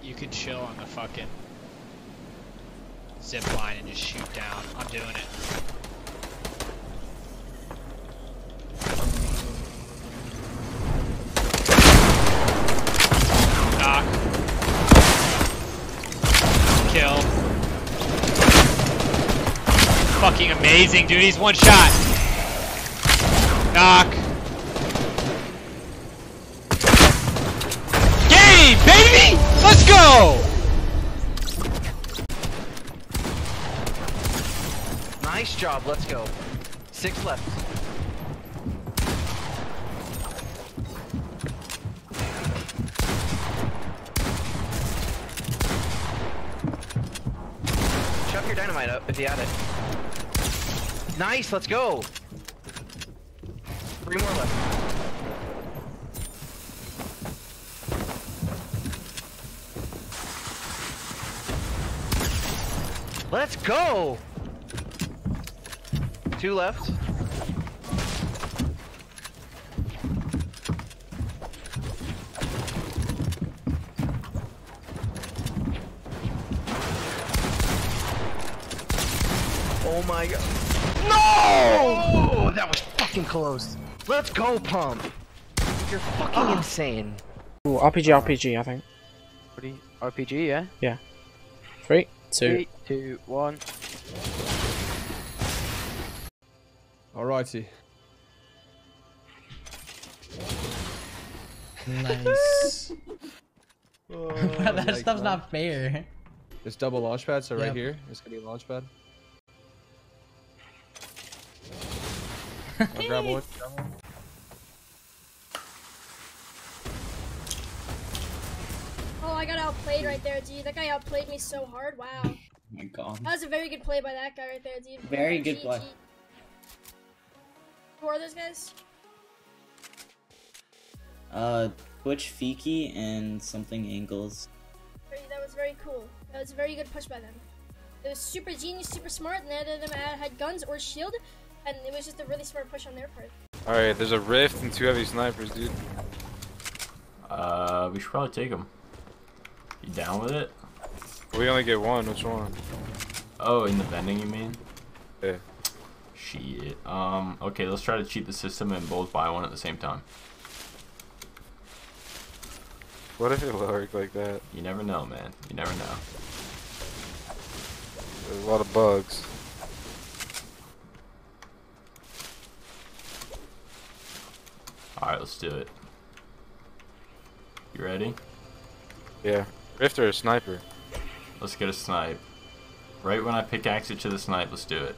You could chill on the fucking zip line and just shoot down. I'm doing it. Knock. Kill. Fucking amazing, dude. He's one shot. Knock. Game, baby! Let's go! Nice job, let's go. 6 left. Chuck your dynamite up if you had it. Nice, let's go. 3 more left. Let's go! 2 left. Oh my god. No! Oh, that was fucking close. Let's go, Pump. You're fucking insane. Ooh, RPG, I think. RPG, yeah? Yeah. 3, 2. 3, 2, 1. Alrighty. Nice. That stuff's not fair. It's double launch pad, so right Yep. here, it's gonna be a launch pad. I'll grab one. Oh, I got outplayed right there, dude. That guy outplayed me so hard. Wow. Oh my god. That was a very good play by that guy right there, dude. Very good play. Who are those guys? Twitch Fiki and something Angles. That was very cool. That was a very good push by them. It was super genius, super smart, and none of them had guns or shield, and it was just a really smart push on their part. Alright, there's a rift and 2 heavy snipers, dude. We should probably take them. You down with it? We only get one, which one? Oh, in the vending, you mean? Yeah. Shit. Okay, let's try to cheat the system and both buy one at the same time. What if it worked like that? You never know, man. You never know. There's a lot of bugs. Alright, let's do it. You ready? Yeah. Rift or a sniper? Let's get a snipe. Right when I pickaxe it to the snipe, let's do it.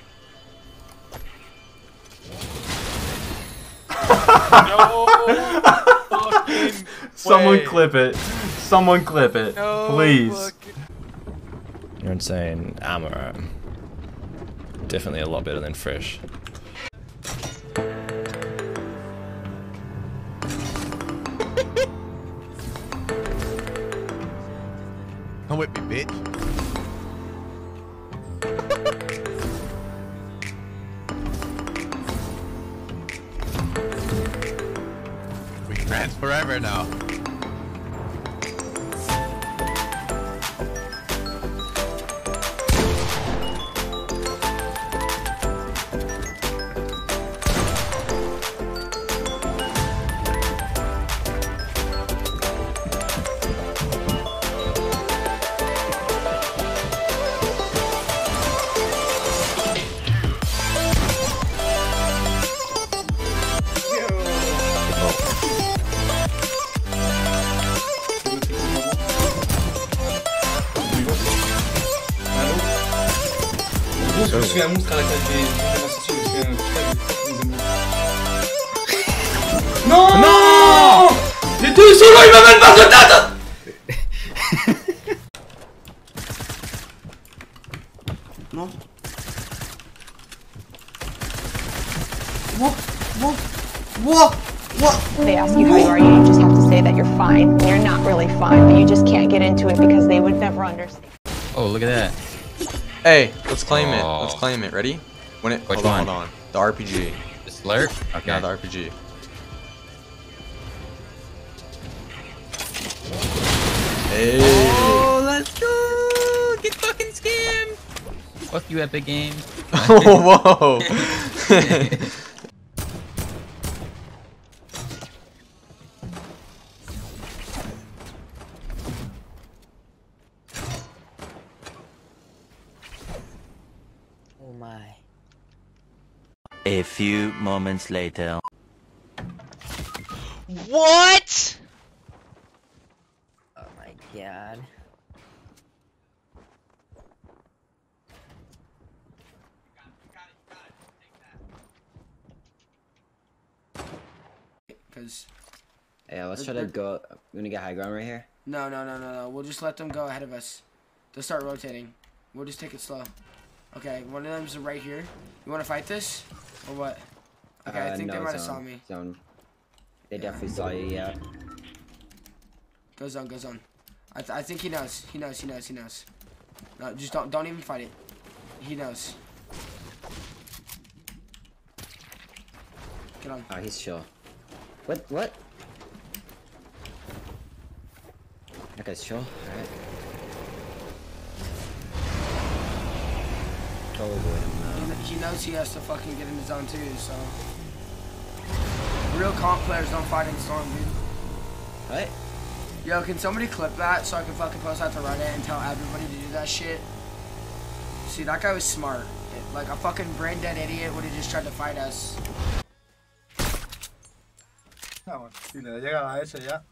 No fucking Someone way. clip it. Someone clip it. No Please. You're insane. I'm definitely a lot better than Fresh. Come with me, bitch. We friends forever now. Je suis un monstre à la tête des associés, je suis un Non, non. Les deux solos, ils m'amènent pas de tête. Non. What? They ask you how you are, you just have to say that you're fine. You're not really fine, but you just can't get into it because they would never understand. Oh, look at that. Hey, let's claim it. Let's claim it. Ready? When it. Which hold on, one? hold on. The RPG. This alert? Okay. Yeah, the RPG. Hey. Fuck you, Epic Games. Whoa. Oh my. A few moments later. What? Oh my god. Because. Yeah, let's try to go. You wanna get high ground right here? No. We'll just let them go ahead of us. They'll start rotating. We'll just take it slow. Okay, one of them's right here. You want to fight this? Or what? Okay, I think no, they might have saw me. Zone. They definitely saw you, yeah. Go zone, go zone. I think he knows. He knows. No, just don't even fight it. He knows. Get on. Oh, he's chill. What? That guy's chill. Alright. He knows he has to fucking get in the zone too, so. Real comp players don't fight in Storm, dude. What? Yo, can somebody clip that so I can fucking post that to Reddit and tell everybody to do that shit? See, that guy was smart. Like, a fucking brain dead idiot would have just tried to fight us. No, si le llega a ese ya.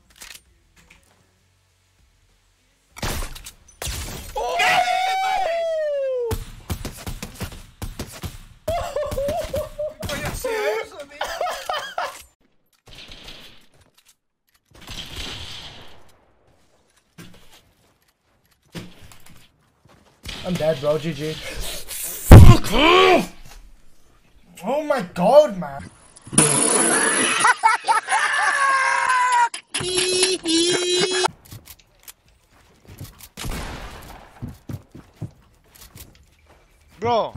I'm dead, bro. GG. Fuck off! Oh my god, man. Bro.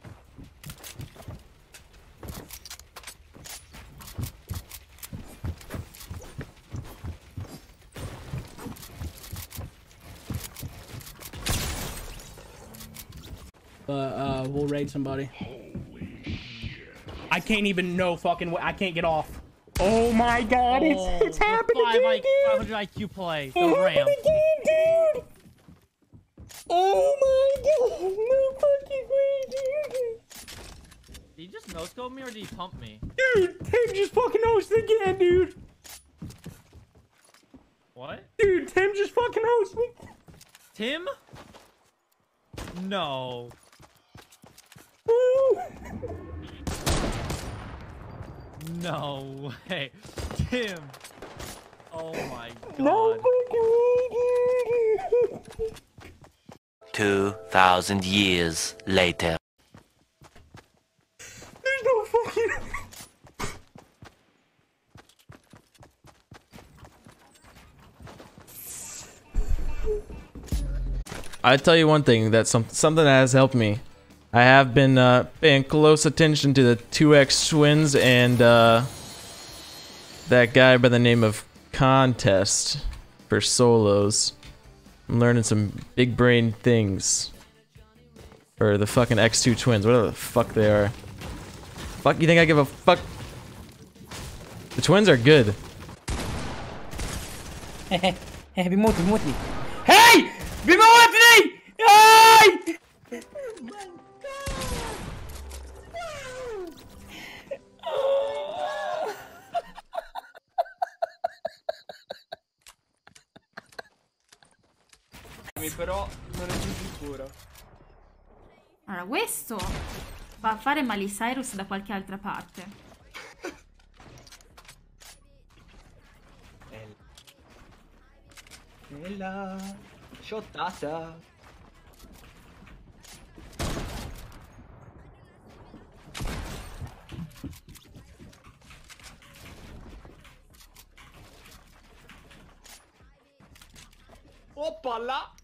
We'll raid somebody. I can't even know fucking I can't get off. Oh my god, it's happening again, dude. 500 IQ play. The ramp. Dude. Oh my god, no fucking way, dude. Did he just no-scope me or did he pump me? Dude, Tim just fucking hosted again, dude. What? Dude, Tim just fucking hosted me. Tim? No. No way. Tim. Oh my god. No fucking way, dude. 2,000 years later. There's no fucking... I tell you one thing, that's something that has helped me. I have been paying close attention to the 2X twins and that guy by the name of Contest for solos. I'm learning some big brain things. Or the fucking X2 twins, whatever the fuck they are. Fuck, you think I give a fuck? The twins are good. Hey, بيموت. Hey! بيموتني! Hey! Però non è più sicuro. Allora, questo fa fare Miley Cyrus da qualche altra parte. Nella sciottata. Oppa là!